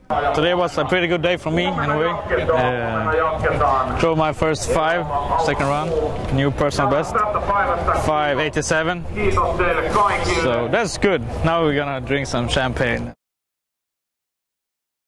Today was a pretty good day for me anyway. Drove my first 5, second run, new personal best, 5:87. So that's good. Now we're gonna drink some champagne.